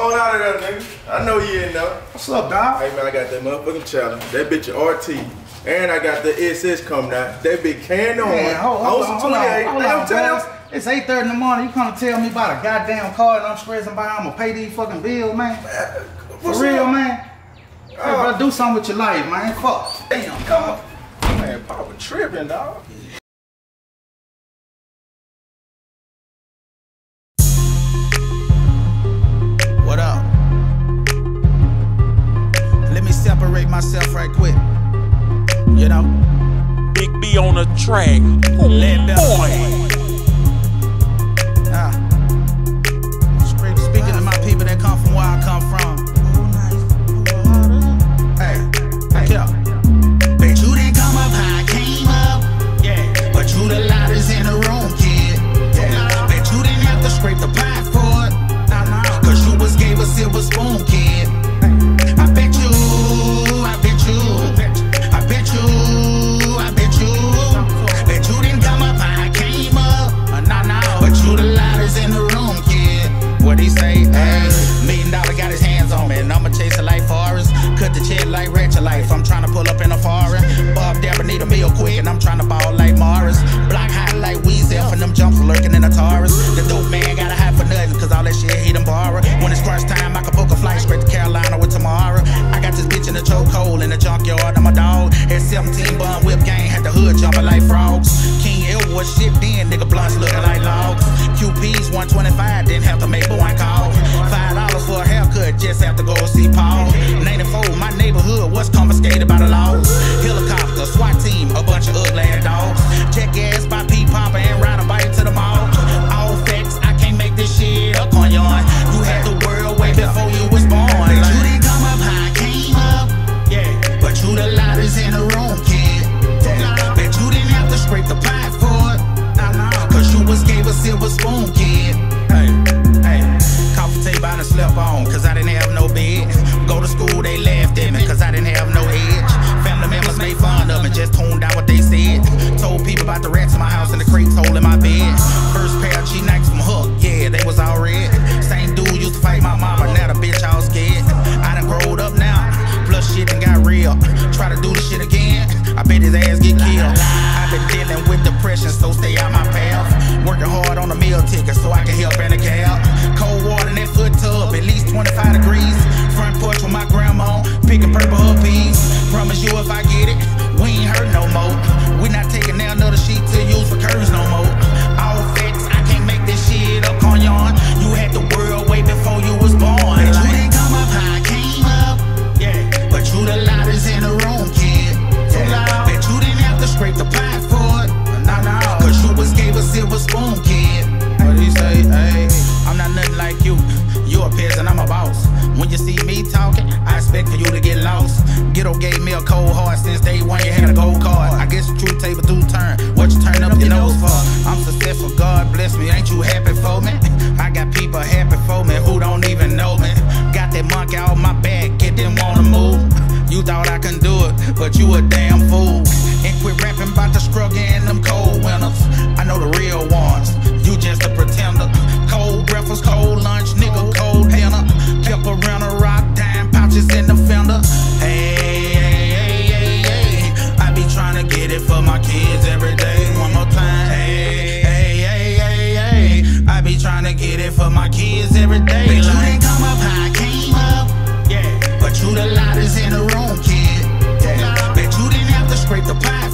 on out of there, nigga. I know you in there. What's up, dog? Hey, man, I got that motherfucking challenge. That bitch RT. And I got the SS coming out. That big can on. Man, hold on, it's 8:30 in the morning. You come to tell me about a goddamn car and I'm stressing about how I'm gonna pay these fucking bills, man? For real, man? Hey, bro, do something with your life, man. Fuck. Damn, come on. Man, Poppa tripping, dog. What up? Let me separate myself right quick. You know? Big B on the track. Boy. Speaking to my people that come from where I come from. Hey, yeah. Bet you didn't come up how I came up. Yeah. But you the loudest in the room, kid. Yeah. Bet you didn't have to scrape the pot for it. Cause you was gave a silver spoon, kid. I bet you, I bet you, I bet you, I bet you. Bet you didn't come up how I came up. But you the loudest in the room, kid. What he say? Hey, $1 million got his hands on me, and I'ma chase a life forest. Cut the check like Ratchet Life. I'm trying to pull up in a foreign. Bob Dapper need a meal quick, and I'm trying to ball like Morris. Block high like Weezel, and them jumps lurking in the Taurus. The dope man gotta hide for nothing, cause all that shit he done borrow. When it's crunch time, I can book a flight straight to Carolina with tomorrow. I got this bitch in the chokehold in the junkyard. I'm a dog. At 17 bun whip gang, had the hood jumping like frogs. King Elwood shit then, nigga blunts looking like logs. QP's 125, didn't have to make one call. $5 for a haircut, just have to go see Paul. 94, my neighborhood was confiscated by the laws. Helicopter, SWAT team, a bunch of ugly ass dogs. Check gas by Poppa and ride a bike to the mall. All facts, I can't make this shit up on yon. You had the world way before you was born. But you didn't come up how I came up. Yeah, but you the loudest in the room, kid. Bet you didn't have to scrape the pot for it. Cause you was gave a silver spoon, kid. Hey, coffee table I done slept on, cause I didn't have no bed. Go to school, they laughed at me, cause I didn't have no edge. Family members made fun of me, just tuned out what they said. Told people about the rats in my house and the crates hole in my bed. First pair of G-Nikes from Hook, yeah, they was all red. Same dude used to fight my mama, now the bitch all scared. I done growed up now, plus shit done got real. Try to do the shit again, I bet his ass get killed. I've been dealing with depression, so stay out my path. Working hard on a meal ticket so I can help in a cab. Cold water in that foot tub, at least 25 degrees. Front porch with my grandma, picking purple her peas. Promise you if I get it, we ain't hurt no more. We not taking down another sheet to use for curves no more. All facts, I can't make this shit up on yon. You had the world way before you was born. But you didn't come up how I came up. Yeah, but you the loudest in the room, kid. Bet you didn't have to scrape the pot for it. Cause you was gave a silver spoon, kid. What he say? Hey, I'm not nothing like you. You a peasant, I'm a boss. When you see me talking, I expect for you to get lost. Ghetto gave me a cold heart since day one. You had a gold card. I guess the truth table do turn. What you turn up your nose for? I'm successful, God bless me. Ain't you happy for me? I got people happy for me who don't even know me. Got that monkey off my back, get them wanna move. You thought I couldn't do it, but you a damn fool. And quit rapping about the struggle and them cold winters. I know the real ones, you just a pretender. Cold breakfast, cold lunch, nigga, cold dinner. Kept around a rock, dime pouches in the fender. Hey, I be trying to get it for my kids every day. One more time. Hey, I be trying to get it for my kids every day. But you didn't come up how I came up. Yeah, but you the loudest in the room, kid. Bet you didn't have to scrape the pot